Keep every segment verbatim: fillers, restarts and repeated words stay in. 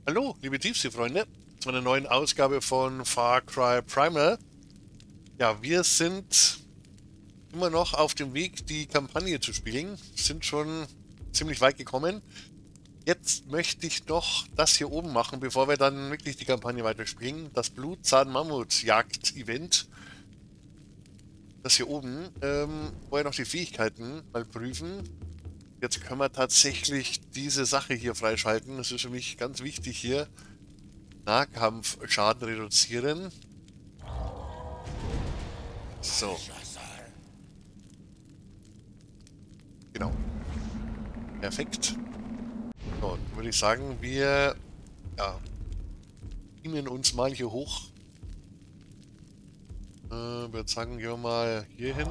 Hallo, liebe Tiefseefreunde, zu einer neuen Ausgabe von Far Cry Primal. Ja, wir sind immer noch auf dem Weg, die Kampagne zu spielen. Sind schon ziemlich weit gekommen. Jetzt möchte ich noch das hier oben machen, bevor wir dann wirklich die Kampagne weiterspielen. Das Blutzahn-Mammut-Jagd-Event. Das hier oben. Ähm, vorher noch die Fähigkeiten mal prüfen. Jetzt können wir tatsächlich diese Sache hier freischalten. Das ist für mich ganz wichtig hier. Nahkampfschaden reduzieren. So. Genau. Perfekt. So, dann würde ich sagen, wir ja, beamen uns mal hier hoch. Äh, wir sagen, gehen wir mal hier hin.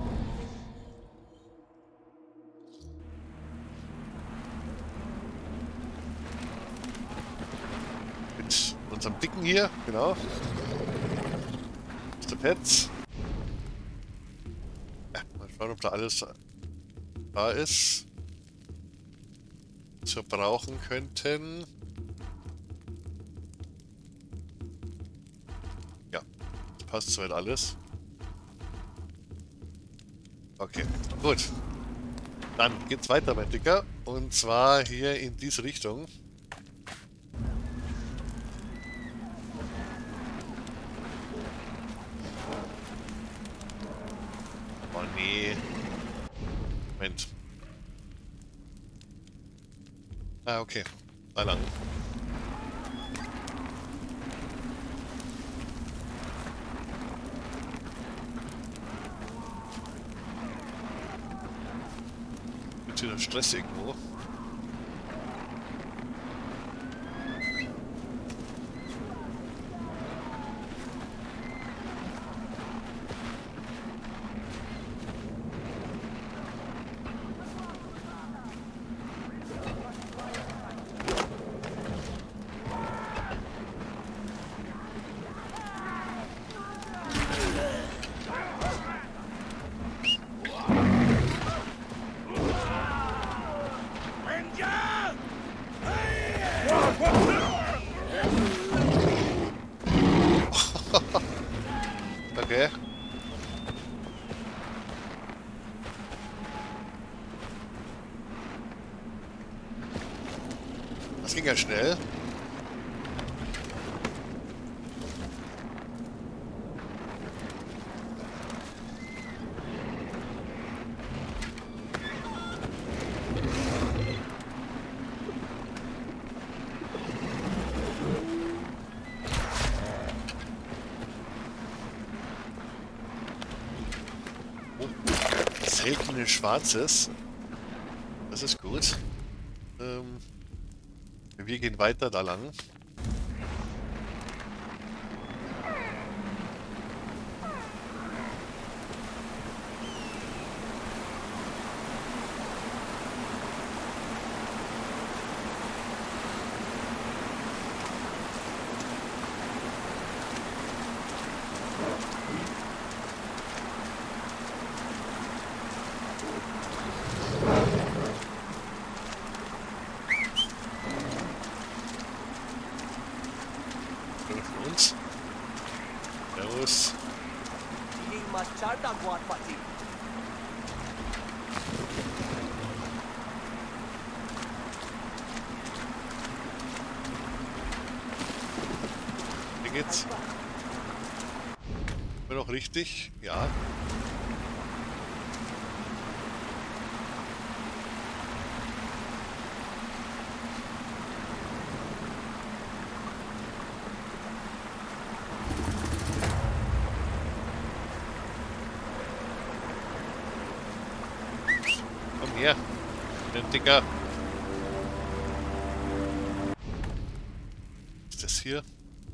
Mit unserem Dicken hier, genau. Mister Pets. Ja, mal schauen, ob da alles da ist. Was wir brauchen könnten. Ja, passt soweit alles. Okay, gut. Dann geht's weiter, mein Dicker. Und zwar hier in diese Richtung. Oh nee. Moment. Ah, okay. Da lang. Wird wieder Stress irgendwo. Okay. Das ging ja schnell. Seltenes Schwarzes. Das ist gut. Ähm, wir gehen weiter da lang. Uns. Servus. Wie geht's? Bin noch richtig? Ja. Komm her, den Dicker. Was ist das hier?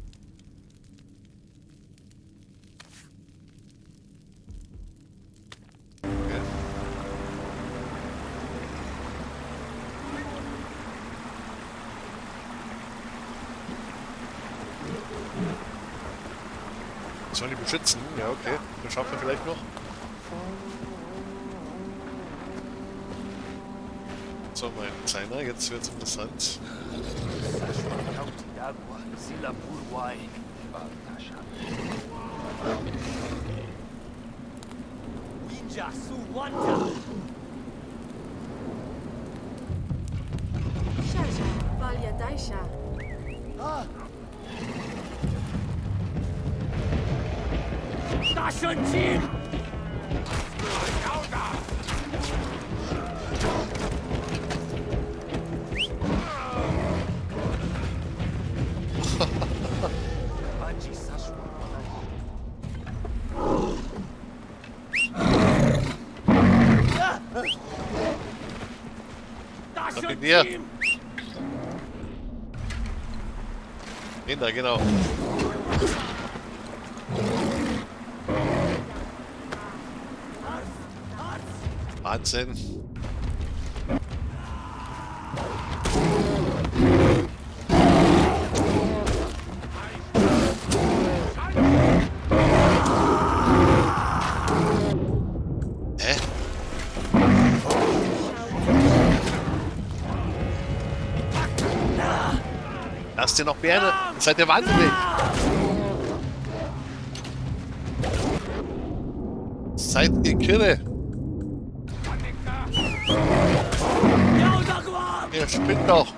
Okay. Sollen die beschützen? Ja, okay. Das schaffen wir vielleicht noch. So, mein Kleiner, jetzt wird's interessant. d'agua, Sila Purwai. Ninja Suwanta. Shaja, Valya Daisha. Dashan Jin! Banji Sashwa. mit dir. Den da, genau. Wahnsinn. Hä? Lasst ihr noch Bären? Seid ihr wahnsinnig? Seid ihr Kirre? Ihr spinnt doch.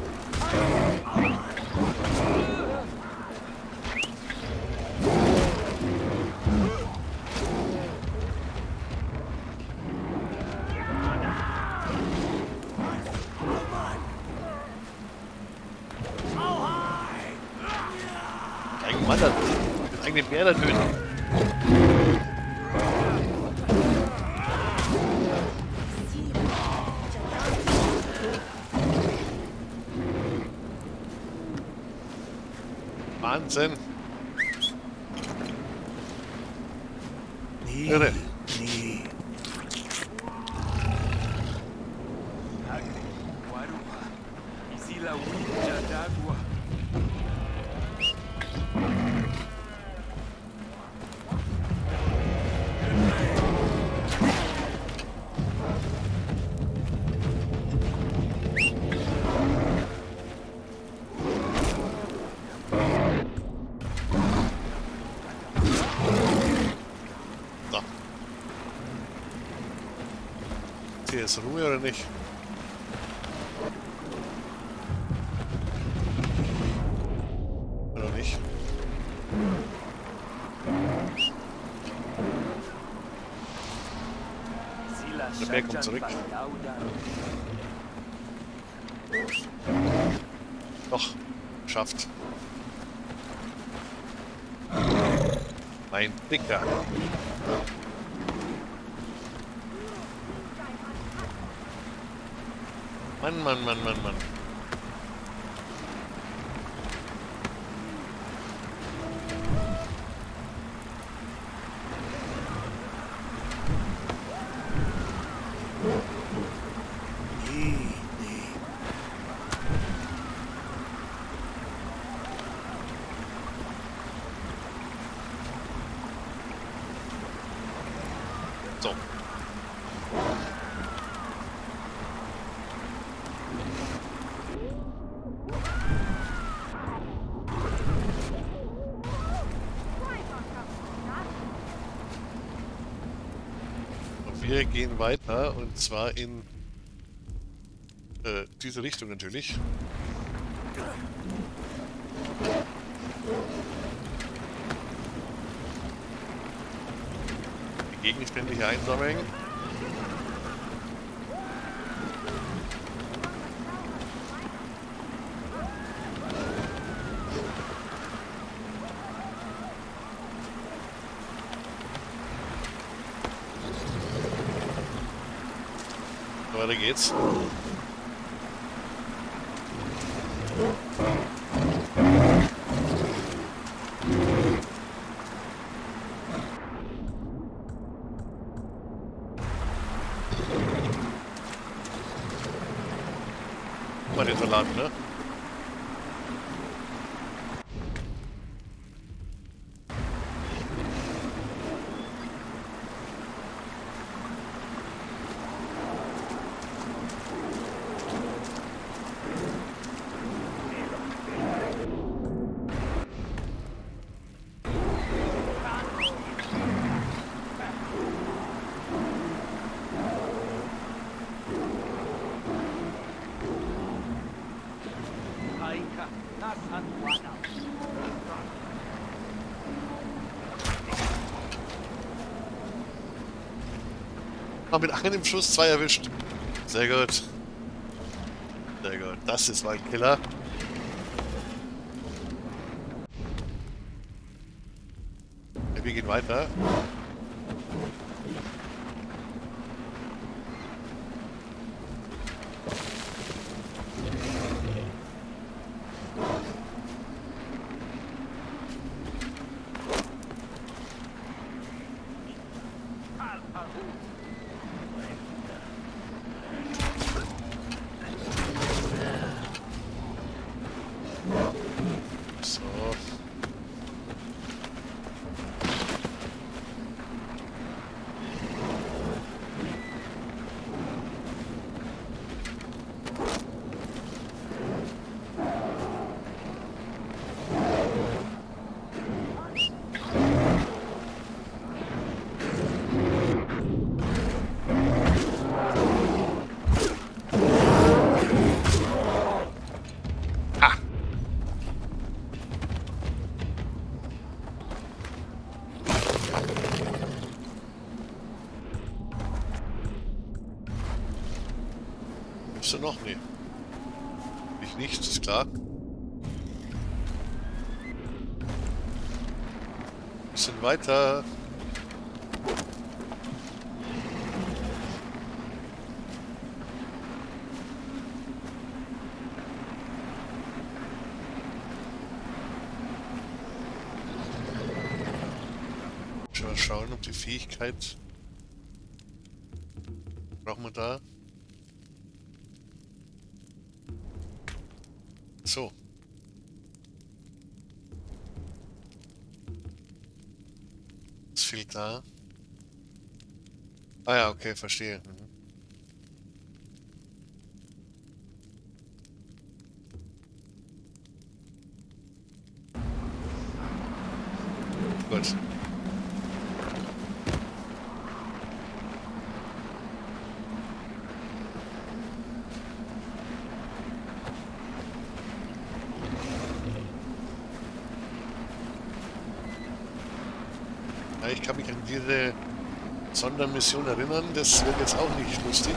Ein Mann, den eigenen Bär da töten. Wahnsinn. Irre. Hier ist Ruhe oder nicht? Oder nicht? Der Bär kommt zurück. Doch, schafft. Mein Dicker. Mann, Mann, Mann, Mann, Mann. So. Wir gehen weiter und zwar in äh, diese Richtung natürlich. Die Gegenstände hier einsammeln. Weiter geht's. Guck mal den Salat, ne? Haben mit einem Schuss zwei erwischt. Sehr gut. Sehr gut. Das ist mein Killer. Ja, wir gehen weiter. So. Bist du noch? Nee. Ich nicht, ist klar. Bisschen weiter. Schon mal schauen, ob die Fähigkeit. Brauchen wir da? So. Was fehlt da? Ah ja, okay, verstehe. Mhm. Gut. Ja, ich kann mich an diese Sondermission erinnern, das wird jetzt auch nicht lustig.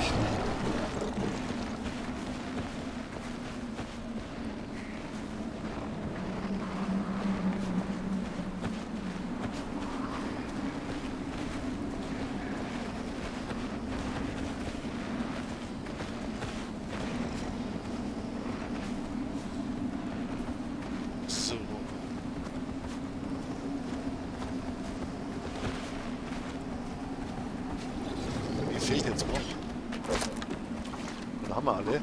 So. Die fehlt jetzt noch. Dann haben wir alle.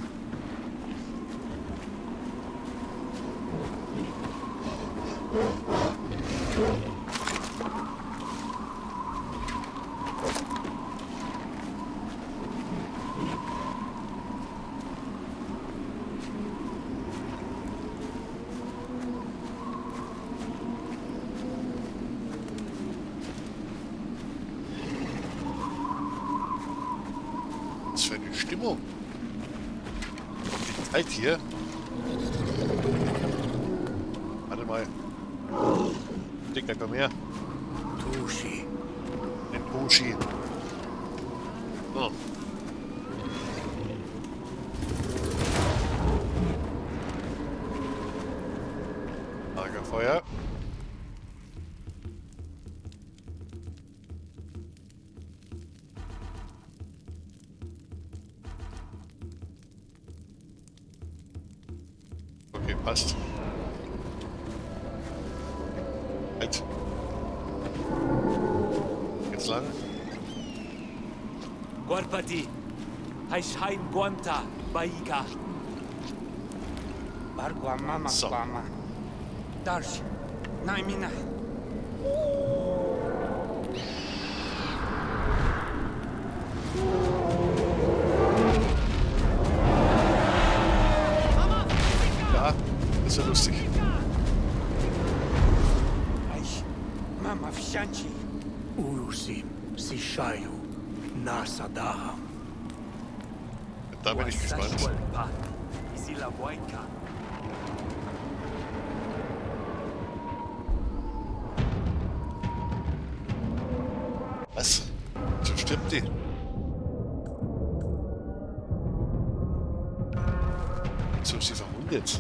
Was für eine Stimmung. Die Zeit hier. Warte mal. Dicker, komm her. Tushi. Den Tushi. So. Lagerfeuer. Okay, passt. Halt. Jetzt lang. Guarpati. Haishain Guanta. Baika. Bargua mama So. kwama. Darsh. Naimina. Ja, ist ja lustig. Aish. Mama Fshanchi. Urusim. Sishayu. Nasadaham. Da bin ich gespannt. Isila Waika. die? So ist sie verwundet.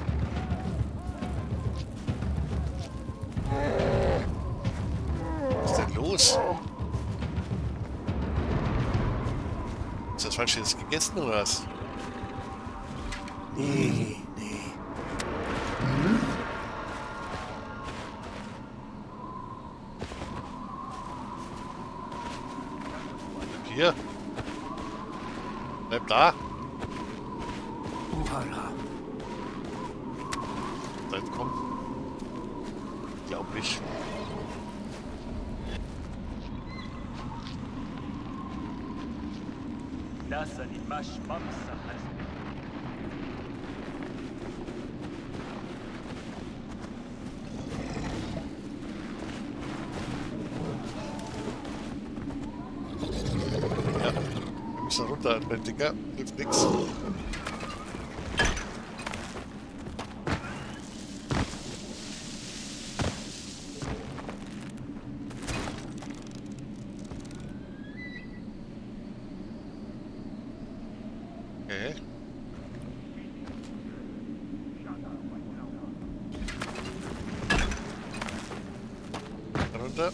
Was ist denn los? Ist das falsch jetzt gegessen oder was? Nee, nee. Hier. Bleib da. Uhara. Dann komm. Glaub nicht. Nasani mash mamsa has. Ja. Wir müssen runter, mein Dicker. Hilft nix. Okay. Runter.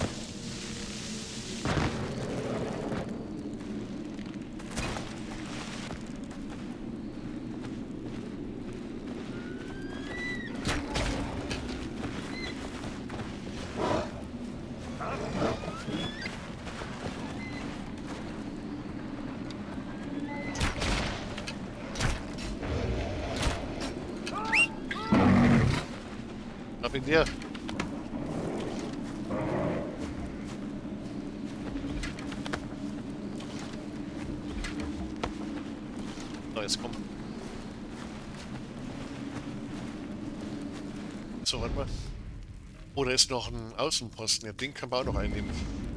Ab in dir. So, jetzt komm. So, warte mal. Oh, da ist noch ein Außenposten. Ja, den kann man auch noch einnehmen.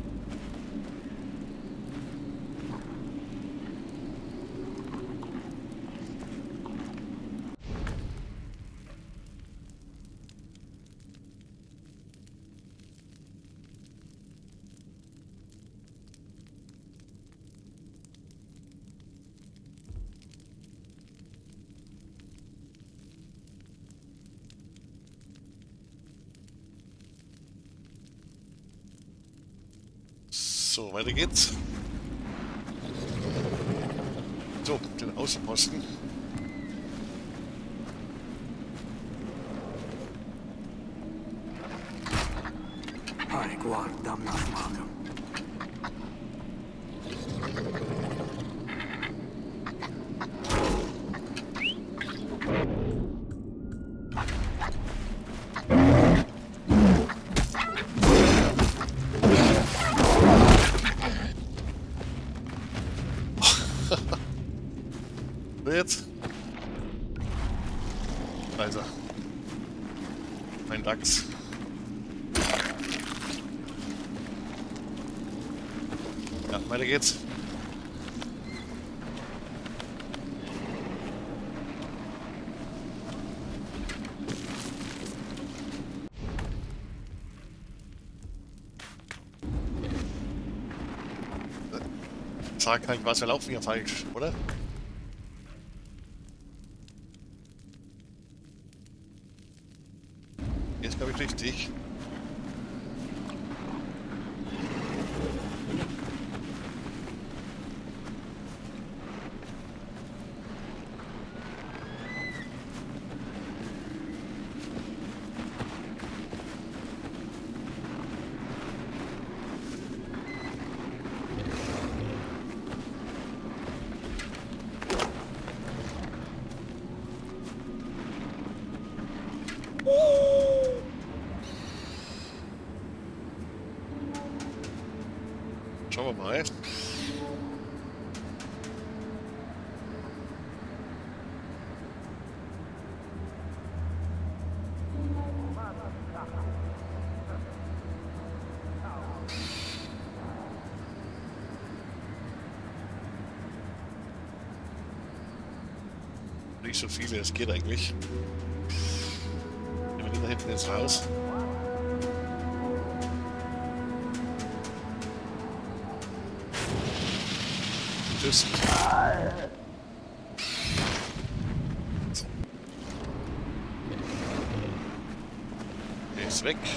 So, weiter geht's. So, den Außenposten. Hai guardam nafmagam. Jetzt. Also. Ein Dachs. Ja, weiter geht's. Sag halt, was wir laufen hier falsch, oder? Jetzt glaube ich richtig. Schauen wir mal. Nicht so viele, es geht eigentlich. Wir gehen da hinten ins Haus. Tschüss. Der ist weg.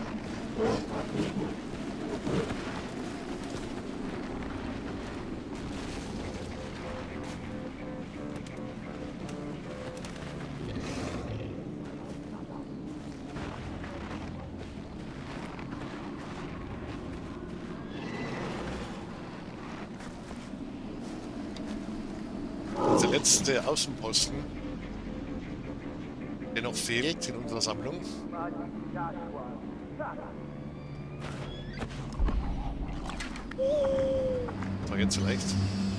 Der letzte Außenposten, der noch fehlt in unserer Sammlung. Das war jetzt so leicht.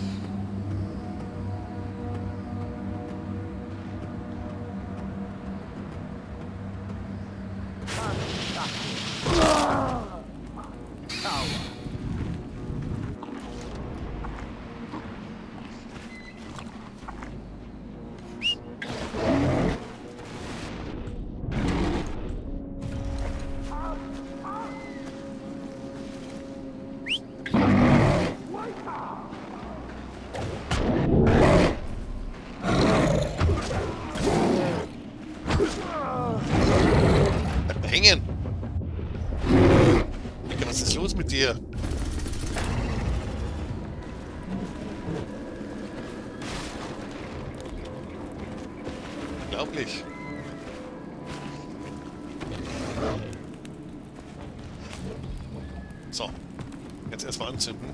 Hängen! Was ist los mit dir? Unglaublich. So. Jetzt erstmal anzünden.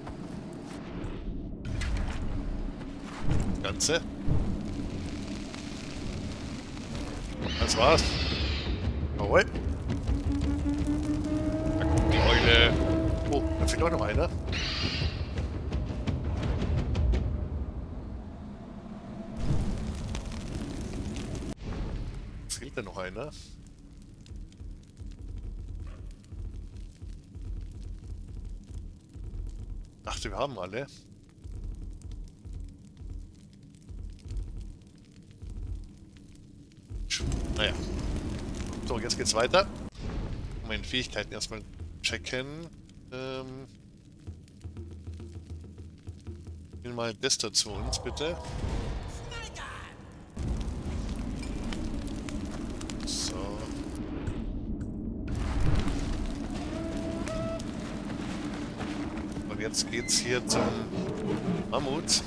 Das Ganze. Das war's. Jawohl. Da kommt die Eule. Oh, da fehlt auch noch einer. Fehlt da noch einer? Dachte, wir haben alle. Naja. So, jetzt geht's weiter. Meine Fähigkeiten erstmal checken. Ähm. Nimm mal das da zu uns, bitte. So. Und jetzt geht's hier zum Mammut.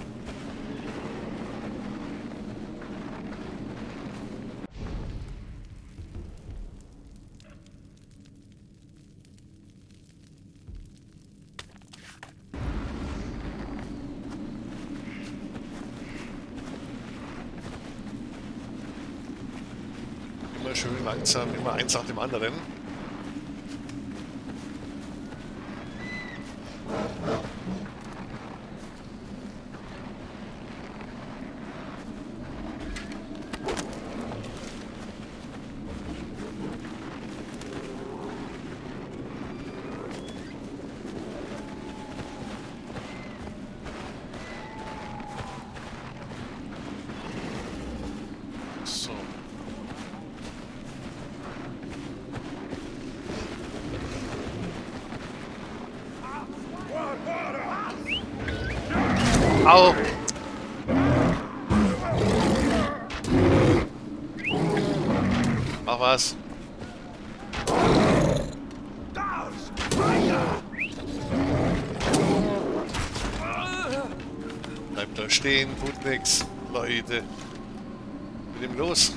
Immer schön langsam, immer eins nach dem anderen. So. Au! Mach was! Bleibt da stehen, tut nix, Leute. Mit dem los!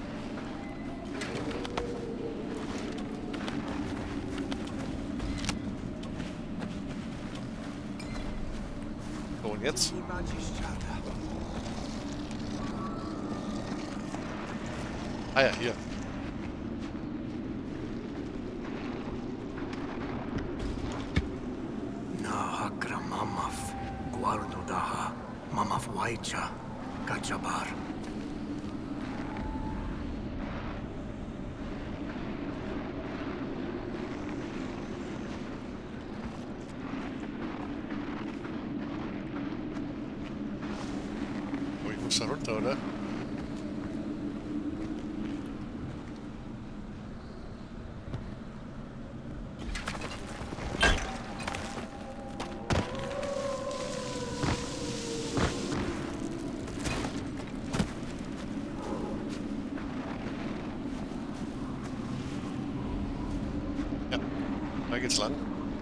So, und jetzt? Ah ja, hier. Na hakra mamaf, guardo daha, mamaf waicha, kachabar. Oh, ich muss da runter, oder? Da geht's lang.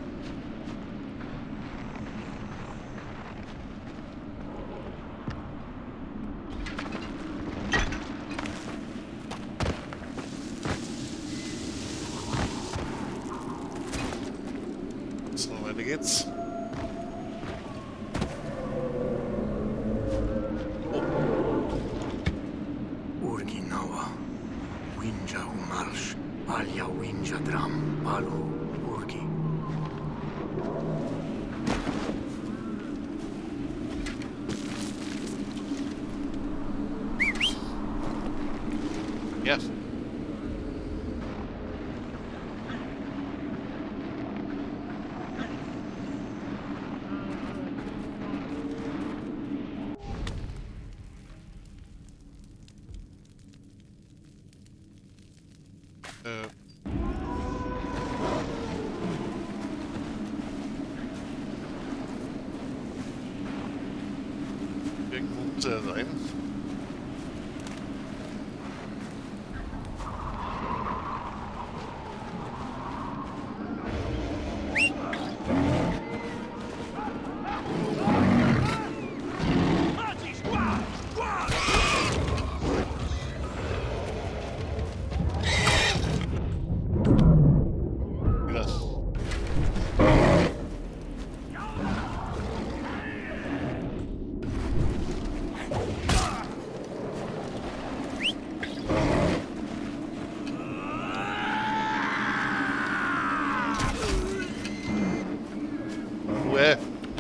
So, weiter geht's. Urginawa, Winja Umalsh, Alia Winja Dram, Palu, Urgi. Ja. Äh. Irgendwo muss er sein. Ruhe.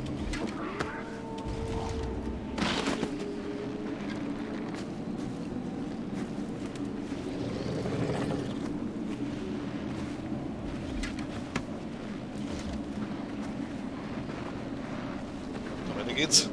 Weiter geht's.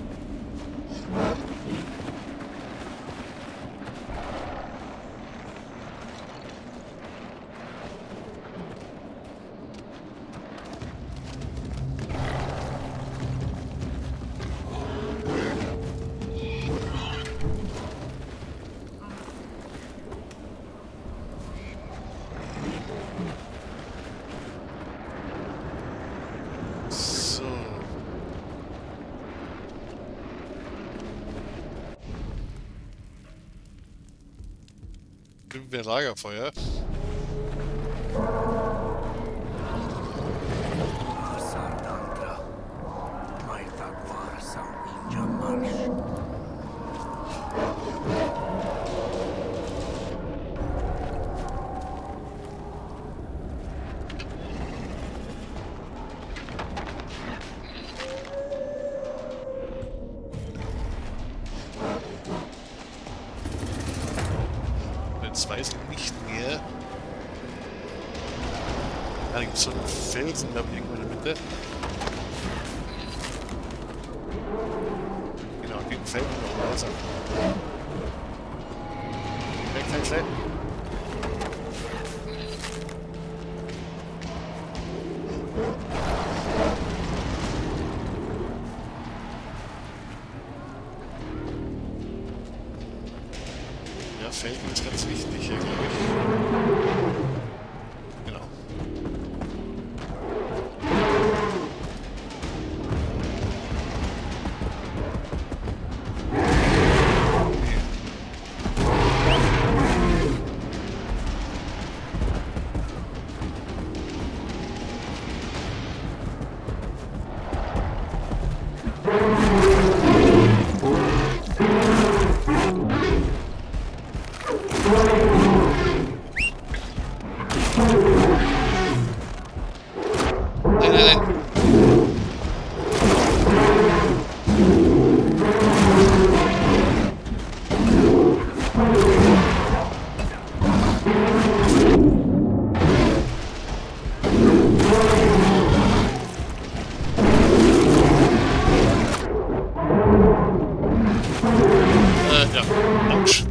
So. Finden wir ein Lagerfeuer. Asardandra, Maitagwar Sam Winja Marsh. Jetzt weiß ich nicht mehr. Da gibt es so einen Felsen, glaube ich, irgendwo in der Mitte. Genau, den Felsen noch weiter. Weg, weg, weg. Ja, Felgen ist ganz wichtig hier, glaube ich. Genau. Nein, nein, nein. Äh, ja. Autsch.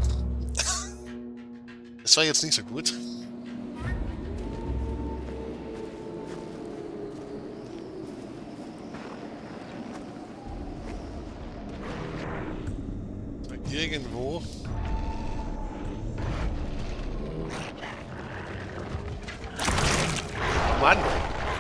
Das war jetzt nicht so gut. Irgendwo. Mann!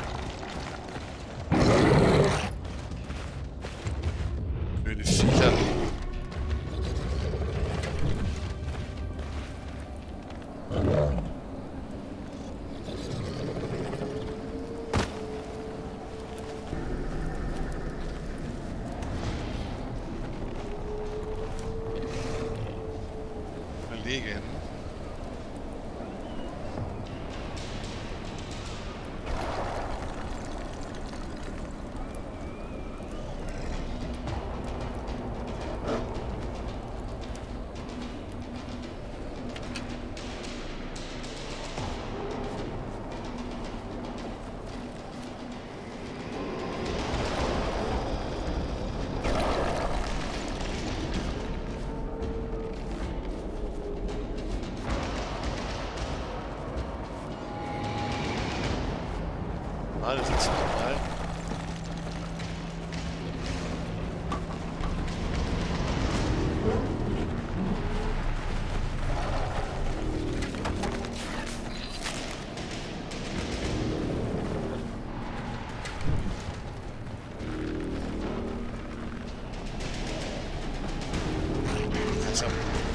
Ah, das ist normal. Also,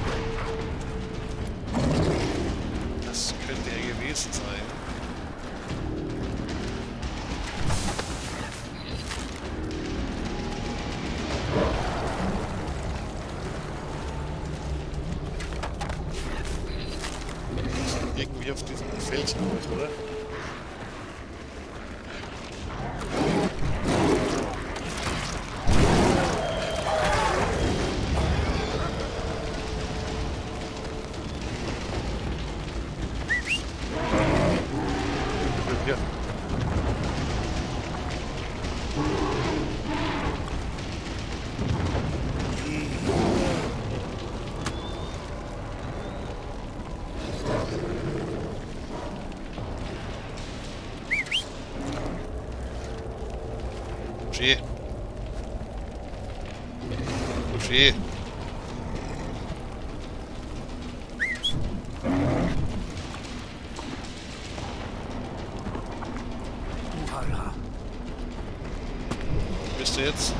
das könnte er gewesen sein. Irgendwie auf diesem Felsen, oder? Ja. Touché. Touché. Uhala. Bist du jetzt?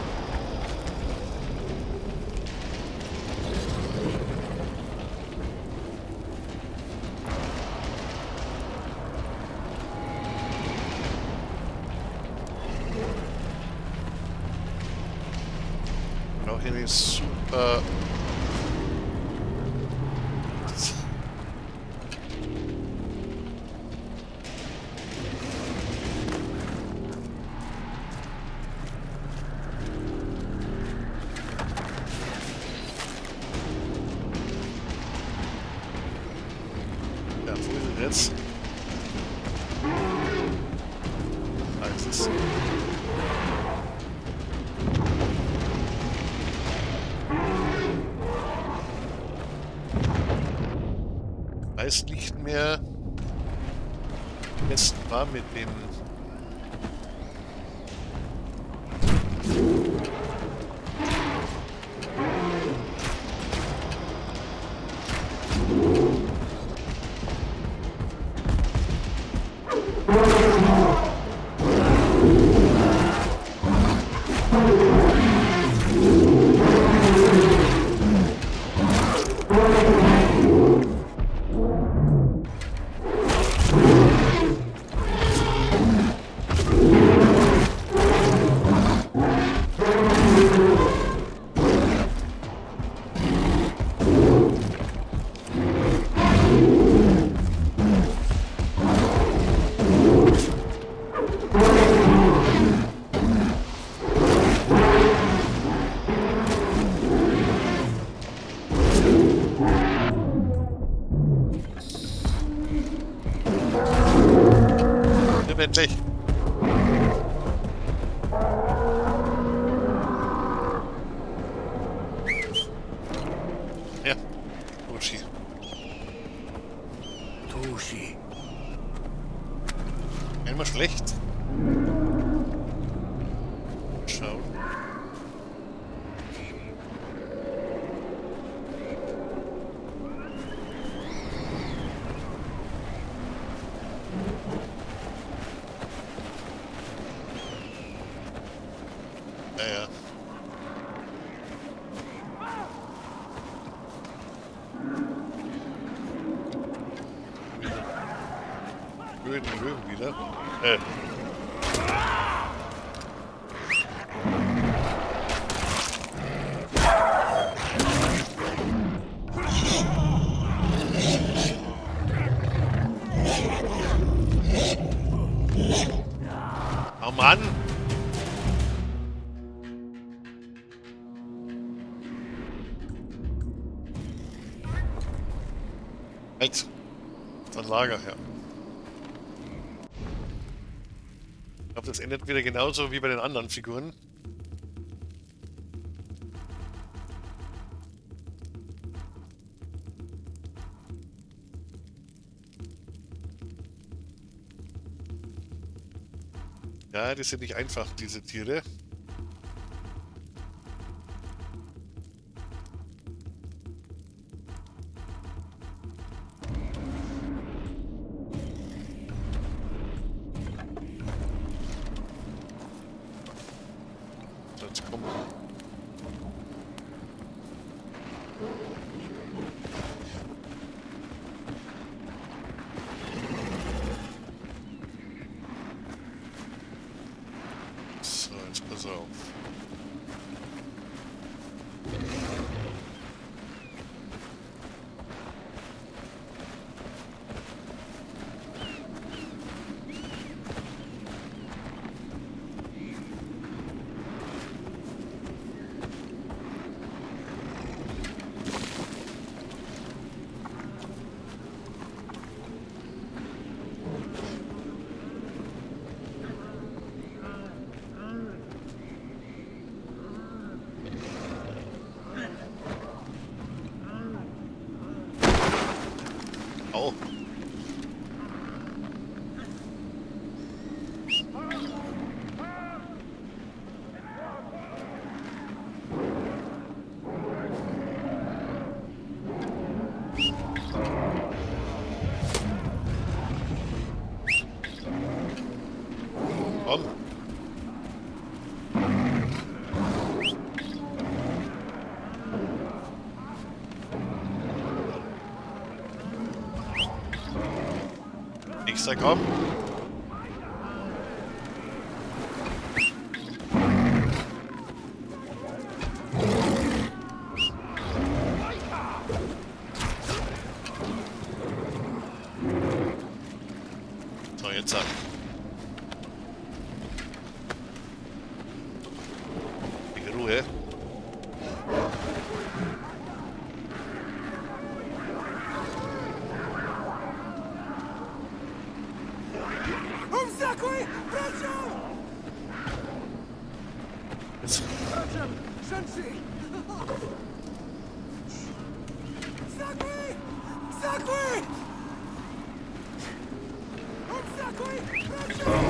Auch irgendwie super. Ja, wo ist er jetzt? Ah, jetzt ist. Weiß nicht mehr, wie es war mit den. Endlich. Ja, Uchi. Tushi. Einmal schlecht. Schauen. Ja, ja. Blöden Löwen wieder. Äh. Oh Mann! Halt! Ein Lager, ja. Ich glaube, das endet wieder genauso wie bei den anderen Figuren. Ja, die sind nicht einfach, diese Tiere. So, jetzt kommen. So, jetzt pass auf. Au. Komm. Ich sag komm. So, jetzt ab. In Ruhe. Umskakuj! Proszę! Jetzt. Proszę! Shanshi! Skakuj! Skakuj! Umskakuj! Proszę!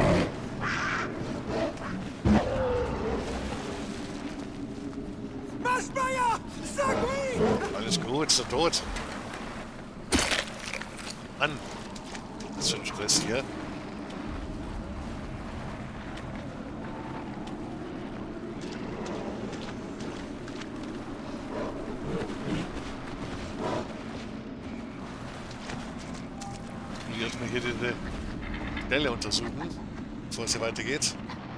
Masz Maja! Skakuj! Alles gut, ist er tot. Mann. Was für ein Stress hier. Und erstmal hier diese Stelle untersuchen, bevor es hier weitergeht.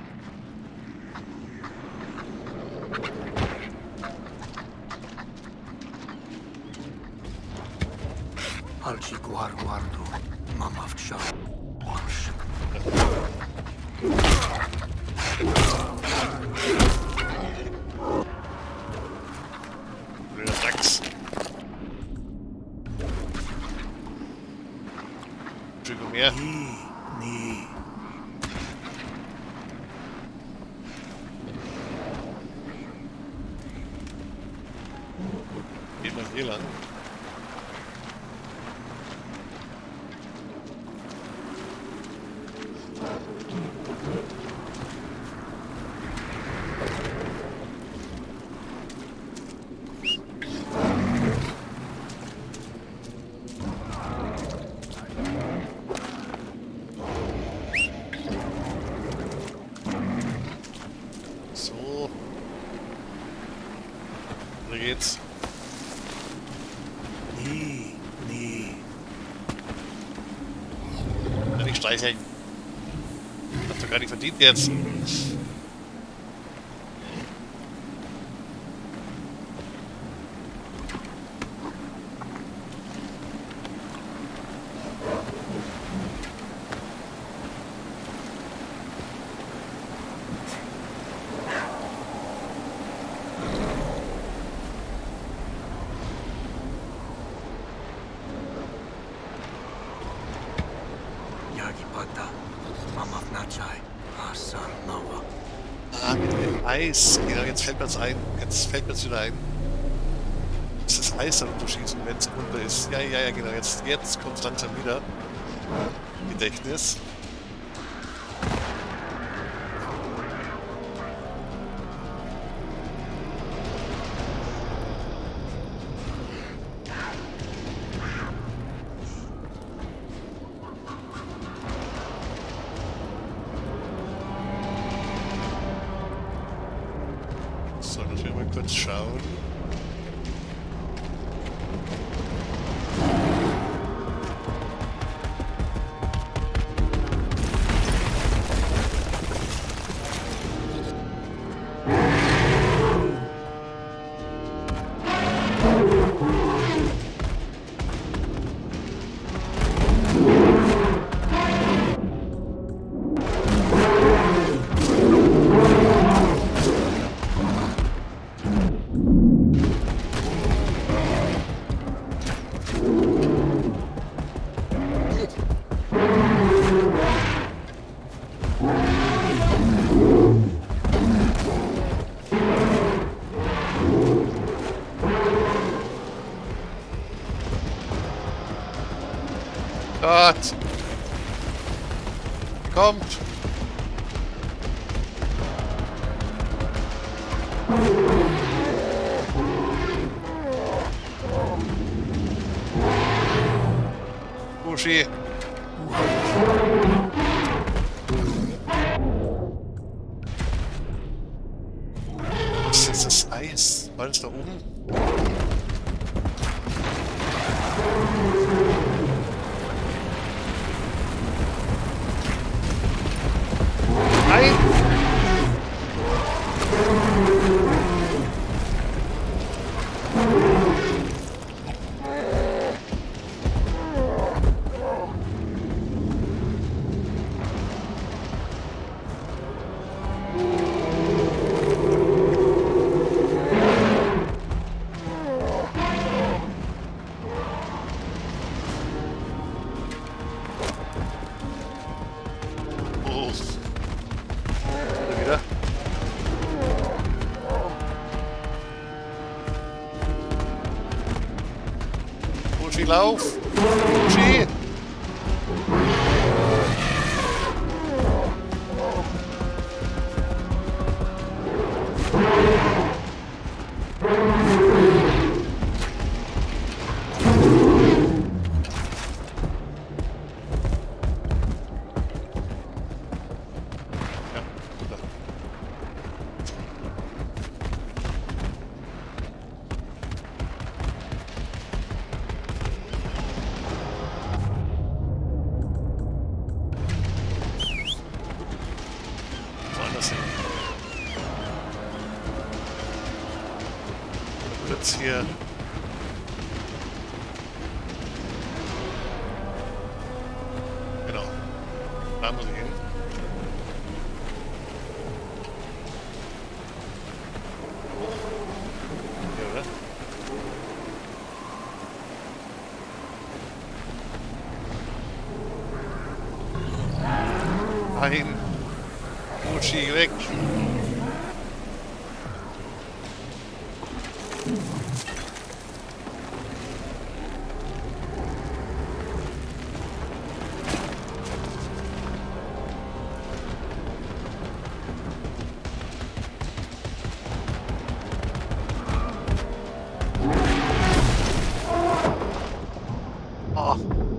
Alci guar guardu, mama wcia. Blöder Dachs. Entschuldigung, mehr. Ni, ni. Geht mal hier lang. So. Da geht's. Ni, ni. Kann ich streicheln. Hat doch gar nicht verdient jetzt. Yagi pata, mama vnachai. Asar nawa. Ah, mit dem Eis. Genau, jetzt fällt mir das ein. Jetzt fällt mir das wieder ein. Das ist das Eis dann unterschießen, wenn es runter ist. Ja, ja, ja, genau. Jetzt, jetzt kommt es langsam wieder. Gedächtnis. kurz schauen. Gott! Kommt! Uschi! Was ist das Eis? War das da oben? Nein! Oh. Wieder. Uschi, lauf! Uschi! Woanders hin. Kurz hier. Genau. Da muss ich hin. Hier, oder? Nein! Uschi, weg! Oh.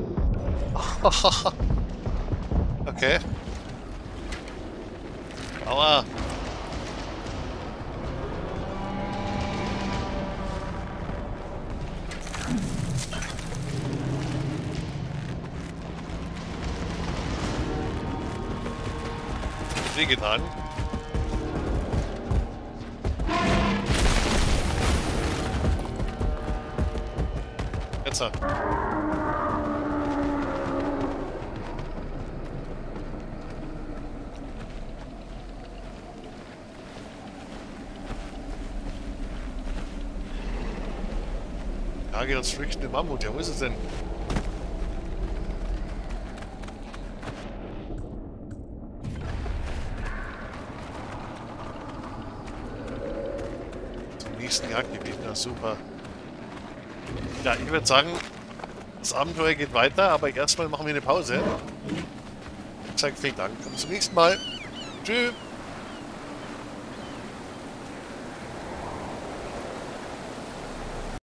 Okay. Aua. Wie getan? Jetzt. Jage das flüchtende Mammut. Ja, wo ist es denn? Zum nächsten Jagdgebiet. Na super. Ja, ich würde sagen, das Abenteuer geht weiter, aber erstmal machen wir eine Pause. Ich sage vielen Dank und zum nächsten Mal. Tschüss.